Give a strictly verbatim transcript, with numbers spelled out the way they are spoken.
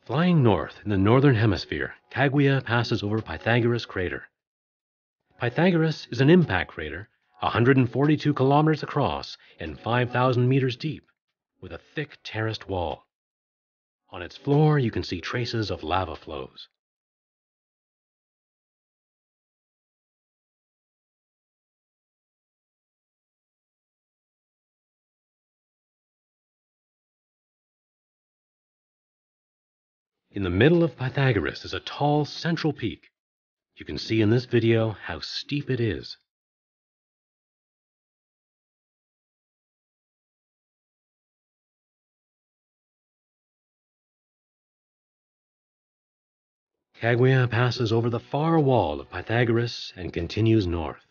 Flying north in the northern hemisphere, Kaguya passes over Pythagoras crater. Pythagoras is an impact crater one hundred forty-two kilometers across and five thousand meters deep, with a thick terraced wall. On its floor you can see traces of lava flows. In the middle of Pythagoras is a tall central peak. You can see in this video how steep it is. Kaguya passes over the far wall of Pythagoras and continues north.